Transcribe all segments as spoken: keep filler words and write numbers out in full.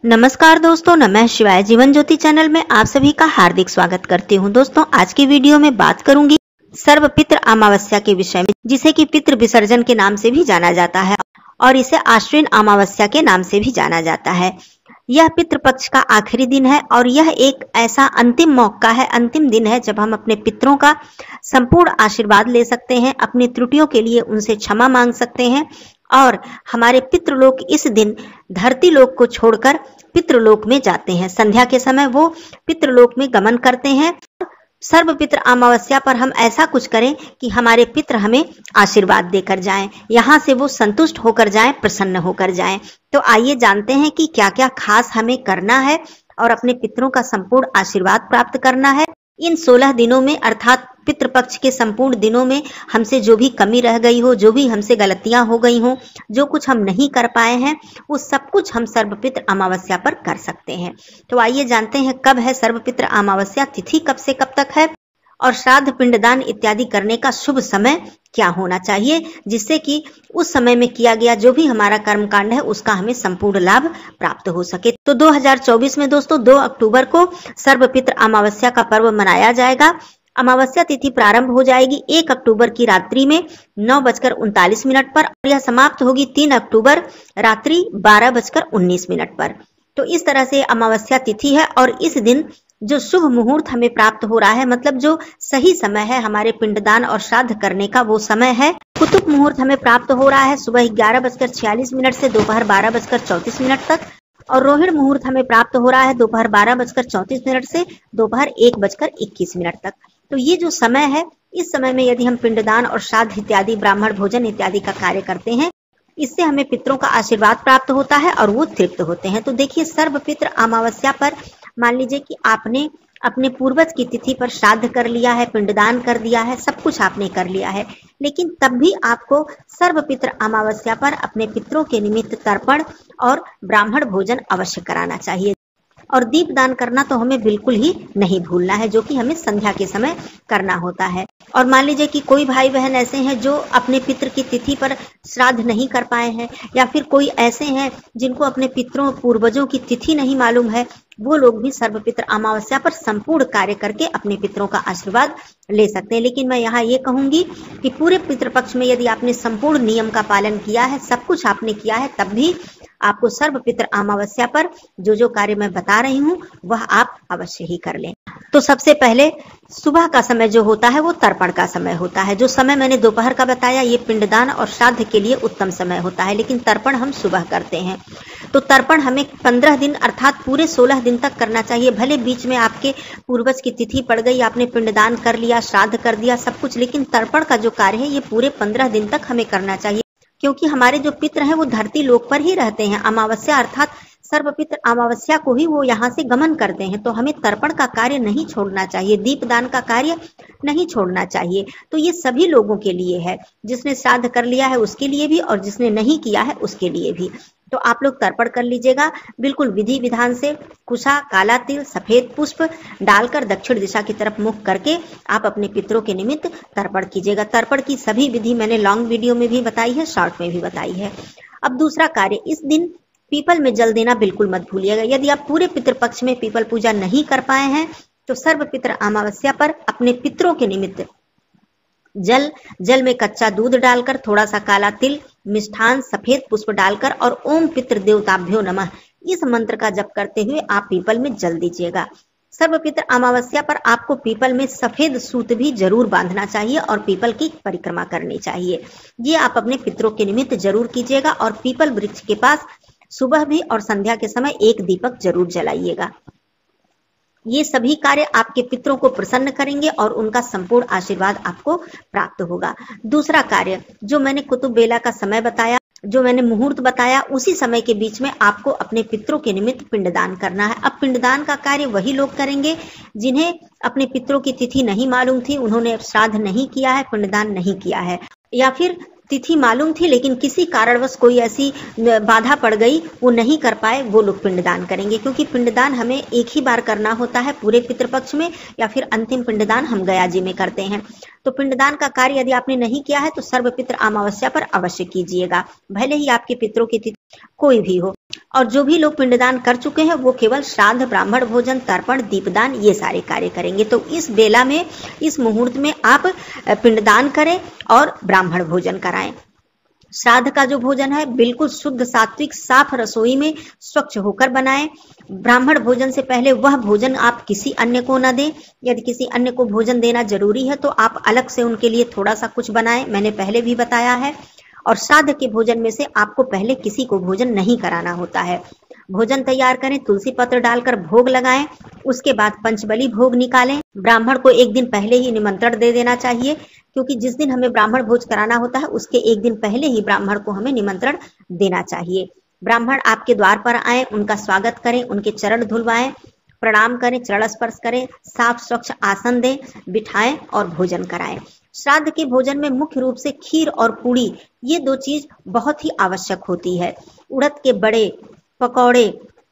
नमस्कार दोस्तों, नमः शिवाय। जीवन ज्योति चैनल में आप सभी का हार्दिक स्वागत करती हूं। दोस्तों, आज की वीडियो में बात करूंगी सर्वपितृ अमावस्या के विषय में, जिसे कि पितृ विसर्जन के नाम से भी जाना जाता है और इसे आश्विन अमावस्या के नाम से भी जाना जाता है। यह पितृपक्ष का आखिरी दिन है और यह एक ऐसा अंतिम मौका है, अंतिम दिन है जब हम अपने पितरों का संपूर्ण आशीर्वाद ले सकते हैं, अपनी त्रुटियों के लिए उनसे क्षमा मांग सकते हैं और हमारे पितृलोक इस दिन धरती लोक को छोड़कर पितृलोक में जाते हैं। संध्या के समय वो पितृलोक में गमन करते हैं। सर्वपितृ अमावस्या पर हम ऐसा कुछ करें कि हमारे पितृ हमें आशीर्वाद देकर जाएं, यहाँ से वो संतुष्ट होकर जाएं, प्रसन्न होकर जाएं। तो आइए जानते हैं कि क्या क्या खास हमें करना है और अपने पितरों का संपूर्ण आशीर्वाद प्राप्त करना है। इन सोलह दिनों में अर्थात पितृपक्ष के संपूर्ण दिनों में हमसे जो भी कमी रह गई हो, जो भी हमसे गलतियां हो गई हो, जो कुछ हम नहीं कर पाए हैं, वो सब कुछ हम सर्वपितृ अमावस्या पर कर सकते हैं। तो आइए जानते हैं कब है सर्वपितृ अमावस्या, तिथि कब से कब तक है और श्राद्ध पिंडदान इत्यादि करने का शुभ समय क्या होना चाहिए, जिससे कि उस समय में किया गया जो भी हमारा कर्मकांड है उसका हमें संपूर्ण लाभ प्राप्त हो सके। तो दो हज़ार चौबीस में दोस्तों दो अक्टूबर को सर्वपितृ अमावस्या का पर्व मनाया जाएगा। अमावस्या तिथि प्रारंभ हो जाएगी एक अक्टूबर की रात्रि में नौ बजकर उनतालीस मिनट पर और यह समाप्त होगी तीन अक्टूबर रात्रि बारह बजकर उन्नीस मिनट पर। तो इस तरह से अमावस्या तिथि है और इस दिन जो शुभ मुहूर्त हमें प्राप्त हो रहा है, मतलब जो सही समय है हमारे पिंडदान और श्राद्ध करने का, वो समय है कुतुब मुहूर्त हमें प्राप्त हो रहा है सुबह ग्यारह बजकर छियालीस मिनट से दोपहर बारह बजकर चौतीस मिनट तक और रोहिणी मुहूर्त हमें प्राप्त हो रहा है दोपहर बारह बजकर चौतीस मिनट से दोपहर एक बजकर इक्कीस मिनट तक। तो ये जो समय है, इस समय में यदि हम पिंडदान और श्राद्ध इत्यादि ब्राह्मण भोजन इत्यादि का कार्य करते हैं, इससे हमें पितरों का आशीर्वाद प्राप्त होता है और वो तृप्त होते हैं। तो देखिए, सर्वपितृ अमावस्या पर मान लीजिए कि आपने अपने पूर्वज की तिथि पर श्राद्ध कर लिया है, पिंडदान कर दिया है, सब कुछ आपने कर लिया है, लेकिन तब भी आपको सर्वपितृ अमावस्या पर अपने पितरों के निमित्त तर्पण और ब्राह्मण भोजन अवश्य कराना चाहिए। और दीपदान करना तो हमें बिल्कुल ही नहीं भूलना है, जो कि हमें संध्या के समय करना होता है। और मान लीजिए कि कोई भाई बहन ऐसे हैं जो अपने पितृ की तिथि पर श्राद्ध नहीं कर पाए हैं, या फिर कोई ऐसे हैं जिनको अपने पितरों पूर्वजों की तिथि नहीं मालूम है, वो लोग भी सर्वपितृ अमावस्या पर संपूर्ण कार्य करके अपने पितरों का आशीर्वाद ले सकते हैं। लेकिन मैं यहाँ ये कहूंगी कि पूरे पितृपक्ष में यदि आपने संपूर्ण नियम का पालन किया है, सब कुछ आपने किया है, तब भी आपको सर्वपितृ अमावस्या पर जो जो कार्य मैं बता रही हूँ वह आप अवश्य ही कर लें। तो सबसे पहले सुबह का समय जो होता है वो तर्पण का समय होता है। जो समय मैंने दोपहर का बताया ये पिंडदान और श्राद्ध के लिए उत्तम समय होता है, लेकिन तर्पण हम सुबह करते हैं। तो तर्पण हमें पंद्रह दिन अर्थात पूरे सोलह दिन तक करना चाहिए। भले बीच में आपके पूर्वज की तिथि पड़ गई, आपने पिंडदान कर लिया, श्राद्ध कर दिया, सब कुछ, लेकिन तर्पण का जो कार्य है ये पूरे पंद्रह दिन तक हमें करना चाहिए, क्योंकि हमारे जो पितृ हैं वो धरती लोक पर ही रहते हैं। अमावस्या अर्थात सर्वपितृ अमावस्या को ही वो यहाँ से गमन करते हैं। तो हमें तर्पण का कार्य नहीं छोड़ना चाहिए, दीपदान का कार्य नहीं छोड़ना चाहिए। तो ये सभी लोगों के लिए है, जिसने श्राद्ध कर लिया है उसके लिए भी और जिसने नहीं किया है उसके लिए भी। तो आप लोग तर्पण कर लीजिएगा बिल्कुल विधि विधान से। कुशा, काला तिल, सफेद पुष्प डालकर दक्षिण दिशा की तरफ मुख करके आप अपने पितरों के निमित्त तर्पण कीजिएगा। तर्पण की सभी विधि मैंने लॉन्ग वीडियो में भी बताई है, शॉर्ट में भी बताई है। अब दूसरा कार्य, इस दिन पीपल में जल देना बिल्कुल मत भूलिएगा। यदि आप पूरे पितृपक्ष में पीपल पूजा नहीं कर पाए हैं तो सर्वपितृ अमावस्या पर अपने पितरों के निमित्त जल जल में कच्चा दूध डालकर, थोड़ा सा काला तिल, मिष्ठान, सफेद पुष्प डालकर और ओम पितृ देवताभ्यो नमः इस मंत्र का जप करते हुए आप पीपल में जल दीजिएगा। सर्वपितृ अमावस्या पर आपको पीपल में सफेद सूत भी जरूर बांधना चाहिए और पीपल की परिक्रमा करनी चाहिए। ये आप अपने पितरों के निमित्त जरूर कीजिएगा और पीपल वृक्ष के पास सुबह भी और संध्या के समय एक दीपक जरूर जलाइएगा। ये सभी कार्य आपके पितरों को प्रसन्न करेंगे और उनका संपूर्ण आशीर्वाद आपको प्राप्त होगा। दूसरा कार्य, जो मैंने कुतुब बेला का समय बताया, जो मैंने मुहूर्त बताया, उसी समय के बीच में आपको अपने पितरों के निमित्त पिंडदान करना है। अब पिंडदान का कार्य वही लोग करेंगे जिन्हें अपने पितरों की तिथि नहीं मालूम थी, उन्होंने श्राद्ध नहीं किया है, पिंडदान नहीं किया है, या फिर तिथि मालूम थी लेकिन किसी कारणवश कोई ऐसी बाधा पड़ गई, वो नहीं कर पाए, वो लोग पिंडदान करेंगे। क्योंकि पिंडदान हमें एक ही बार करना होता है पूरे पितृपक्ष में, या फिर अंतिम पिंडदान हम गया जी में करते हैं। तो पिंडदान का कार्य यदि आपने नहीं किया है तो सर्वपितृ अमावस्या पर अवश्य कीजिएगा, भले ही आपके पितरों की तिथि कोई भी हो। और जो भी लोग पिंडदान कर चुके हैं वो केवल श्राद्ध, ब्राह्मण भोजन, तर्पण, दीपदान ये सारे कार्य करेंगे। तो इस बेला में, इस मुहूर्त में आप पिंडदान करें और ब्राह्मण भोजन कराएं। श्राद्ध का जो भोजन है बिल्कुल शुद्ध, सात्विक, साफ रसोई में स्वच्छ होकर बनाएं। ब्राह्मण भोजन से पहले वह भोजन आप किसी अन्य को न दें। यदि किसी अन्य को भोजन देना जरूरी है तो आप अलग से उनके लिए थोड़ा सा कुछ बनाएं, मैंने पहले भी बताया है। और श्राद्ध के भोजन में से आपको पहले किसी को भोजन नहीं कराना होता है। भोजन तैयार करें, तुलसी पत्र डालकर भोग लगाएं, उसके बाद पंचबली भोग निकालें। ब्राह्मण को एक दिन पहले ही निमंत्रण दे देना चाहिए, क्योंकि जिस दिन हमें ब्राह्मण भोज कराना होता है उसके एक दिन पहले ही ब्राह्मण को हमें निमंत्रण देना चाहिए। ब्राह्मण आपके द्वार पर आए, उनका स्वागत करें, उनके चरण धुलवाएं, प्रणाम करें, चरण स्पर्श करें, साफ स्वच्छ आसन दें, बिठाएं और भोजन कराएं। श्राद्ध के भोजन में मुख्य रूप से खीर और पूड़ी, ये दो चीज बहुत ही आवश्यक होती है। उड़द के बड़े, पकौड़े,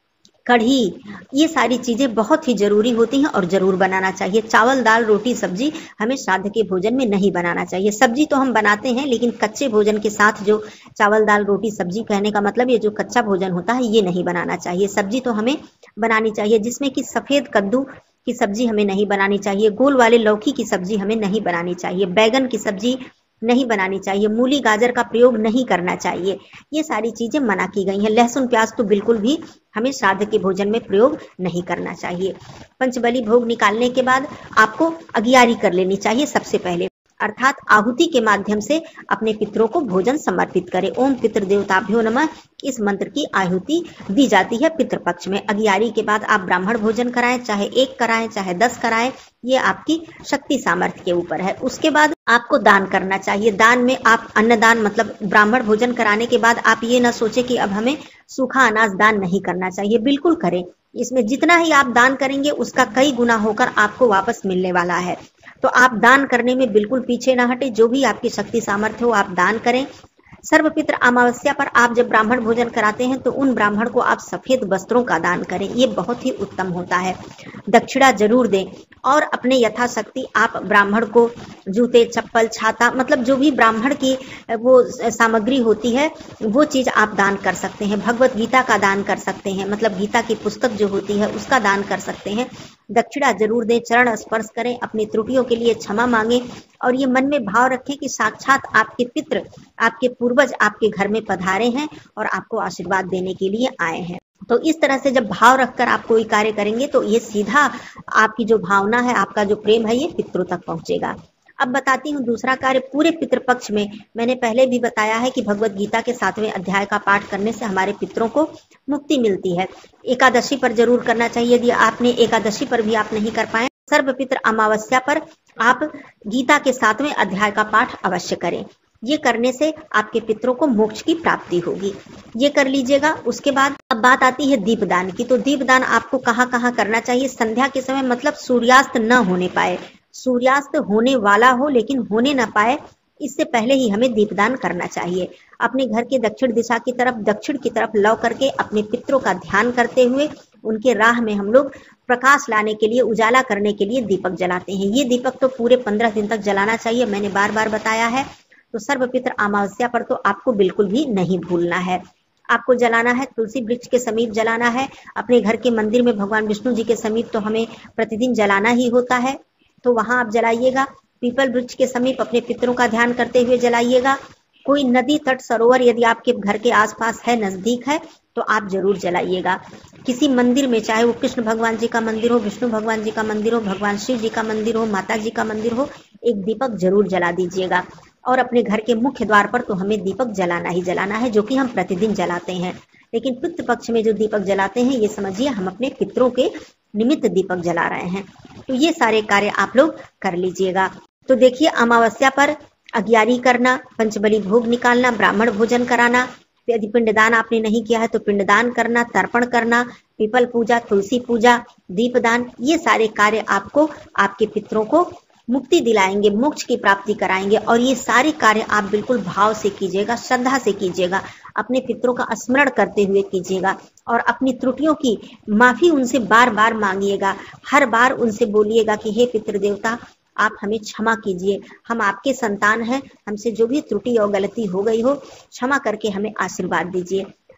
कढ़ी, ये सारी चीजें बहुत ही जरूरी होती हैं और जरूर बनाना चाहिए। चावल, दाल, रोटी, सब्जी हमें श्राद्ध के भोजन में नहीं बनाना चाहिए। सब्जी तो हम बनाते हैं, लेकिन कच्चे भोजन के साथ जो चावल, दाल, रोटी, सब्जी, कहने का मतलब ये जो कच्चा भोजन होता है ये नहीं बनाना चाहिए। सब्जी तो हमें बनानी चाहिए, जिसमें कि सफेद कद्दू की सब्जी हमें नहीं बनानी चाहिए, गोल वाले लौकी की सब्जी हमें नहीं बनानी चाहिए, बैगन की सब्जी नहीं बनानी चाहिए, मूली गाजर का प्रयोग नहीं करना चाहिए। ये सारी चीजें मना की गई हैं। लहसुन प्याज तो बिल्कुल भी हमें श्राद्ध के भोजन में प्रयोग नहीं करना चाहिए। पंचबली भोग निकालने के बाद आपको अगियारी कर लेनी चाहिए सबसे पहले, अर्थात आहुति के माध्यम से अपने पितरों को भोजन समर्पित करें। ओम पितृ देवताभ्यो नमः, इस मंत्र की आहुति दी जाती है पितृपक्ष में। अगियारी के बाद आप ब्राह्मण भोजन कराएं, चाहे एक कराएं चाहे दस कराएं, ये आपकी शक्ति सामर्थ्य के ऊपर है। उसके बाद आपको दान करना चाहिए। दान में आप अन्नदान, मतलब ब्राह्मण भोजन कराने के बाद आप ये ना सोचे कि अब हमें सूखा अनाज दान नहीं करना चाहिए, बिल्कुल करें। इसमें जितना ही आप दान करेंगे उसका कई गुना होकर आपको वापस मिलने वाला है। तो आप दान करने में बिल्कुल पीछे ना हटे, जो भी आपकी शक्ति सामर्थ्य हो आप दान करें। सर्वपित्र अमावस्या पर आप जब ब्राह्मण भोजन कराते हैं तो उन ब्राह्मण को आप सफेद वस्त्रों का दान करें, ये बहुत ही उत्तम होता है। दक्षिणा जरूर दें और अपने यथाशक्ति आप ब्राह्मण को जूते, चप्पल, छाता, मतलब जो भी ब्राह्मण की वो सामग्री होती है वो चीज आप दान कर सकते हैं। भगवत गीता का दान कर सकते हैं, मतलब गीता की पुस्तक जो होती है उसका दान कर सकते हैं। दक्षिणा जरूर दें, चरण स्पर्श करें, अपनी त्रुटियों के लिए क्षमा मांगे और ये मन में भाव रखें कि साक्षात आपके पितृ, आपके पूर्वज आपके घर में पधारे हैं और आपको आशीर्वाद देने के लिए आए हैं। तो इस तरह से जब भाव रखकर आप कोई कार्य करेंगे तो ये सीधा आपकी जो भावना है, आपका जो प्रेम है, ये पितरों तक पहुंचेगा। अब बताती हूँ दूसरा कार्य पूरे पितृपक्ष में। मैंने पहले भी बताया है कि भगवत गीता के सातवें अध्याय का पाठ करने से हमारे पितरों को मुक्ति मिलती है। एकादशी पर जरूर करना चाहिए। यदि आपने एकादशी पर भी आप नहीं कर पाए, सर्वपित्र अमावस्या पर आप गीता के सातवें अध्याय का पाठ अवश्य करें। ये करने से आपके पितरों को मोक्ष की प्राप्ति होगी, ये कर लीजिएगा। उसके बाद अब बात आती है दीपदान की। तो दीपदान आपको कहाँ कहाँ करना चाहिए? संध्या के समय, मतलब सूर्यास्त न होने पाए, सूर्यास्त होने वाला हो लेकिन होने न पाए, इससे पहले ही हमें दीपदान करना चाहिए। अपने घर के दक्षिण दिशा की तरफ, दक्षिण की तरफ लौ करके अपने पितरों का ध्यान करते हुए उनके राह में हम लोग प्रकाश लाने के लिए, उजाला करने के लिए दीपक जलाते हैं। ये दीपक तो पूरे पंद्रह दिन तक जलाना चाहिए, मैंने बार बार बताया है। तो सर्वपित्र अमावस्या पर तो आपको बिल्कुल भी नहीं भूलना है। आपको जलाना है, तुलसी वृक्ष के समीप जलाना है। अपने घर के मंदिर में भगवान विष्णु जी के समीप तो हमें प्रतिदिन जलाना ही होता है, तो वहां आप जलाइएगा। पीपल वृक्ष के समीप अपने पितरों का ध्यान करते हुए जलाइएगा। कोई नदी, तट, सरोवर यदि आपके घर के आसपास है, नजदीक है, तो आप जरूर जलाइएगा। किसी मंदिर में, चाहे वो कृष्ण भगवान जी का मंदिर हो, विष्णु भगवान जी का मंदिर हो, भगवान शिव जी का मंदिर हो, माता जी का मंदिर हो, एक दीपक जरूर जला दीजिएगा। और अपने घर के मुख्य द्वार पर तो हमें दीपक जलाना ही जलाना है, जो कि हम प्रतिदिन जलाते हैं। लेकिन पितृ पक्ष में जो दीपक जलाते हैं, ये समझिए हम अपने पितरों के निमित्त दीपक जला रहे हैं। तो ये सारे कार्य आप लोग कर लीजिएगा। तो देखिए, अमावस्या पर अगियारी करना, पंचबली भोग निकालना, ब्राह्मण भोजन कराना, यदि पिंडदान आपने नहीं किया है तो पिंडदान करना, तर्पण करना, पीपल पूजा, तुलसी पूजा, दीपदान, ये सारे कार्य आपको आपके पितरों को मुक्ति दिलाएंगे, मोक्ष की प्राप्ति कराएंगे। और ये सारे कार्य आप बिल्कुल भाव से कीजिएगा, श्रद्धा से कीजिएगा, अपने पितरों का स्मरण करते हुए कीजिएगा और अपनी त्रुटियों की माफी उनसे बार बार मांगिएगा। हर बार उनसे बोलिएगा कि हे पितृ देवता, आप हमें क्षमा कीजिए, हम आपके संतान हैं, हमसे जो भी त्रुटि और गलती हो गई हो क्षमा करके हमें आशीर्वाद दीजिए।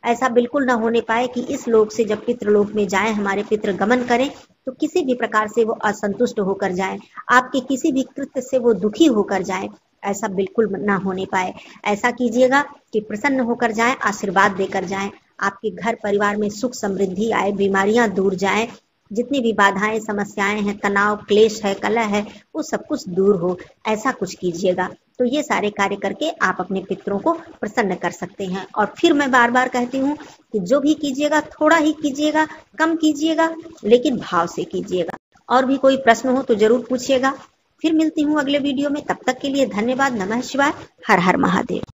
ऐसा बिल्कुल ना होने पाए कि इस लोक से जब पितृलोक में जाएं, हमारे पितृ गमन करें तो किसी भी प्रकार से वो असंतुष्ट होकर जाएं, आपके किसी भी कृत्य से वो दुखी होकर जाएं, ऐसा बिल्कुल ना होने पाए। ऐसा कीजिएगा कि प्रसन्न होकर जाएं, आशीर्वाद देकर जाएं, आपके घर परिवार में सुख समृद्धि आए, बीमारियां दूर जाएं, जितनी भी बाधाएं समस्याएं हैं, तनाव क्लेश है, कलह है, वो सब कुछ दूर हो, ऐसा कुछ कीजिएगा। तो ये सारे कार्य करके आप अपने पितरों को प्रसन्न कर सकते हैं। और फिर मैं बार बार कहती हूँ कि जो भी कीजिएगा थोड़ा ही कीजिएगा, कम कीजिएगा, लेकिन भाव से कीजिएगा। और भी कोई प्रश्न हो तो जरूर पूछिएगा। फिर मिलती हूँ अगले वीडियो में, तब तक के लिए धन्यवाद। नमः शिवाय। हर हर महादेव।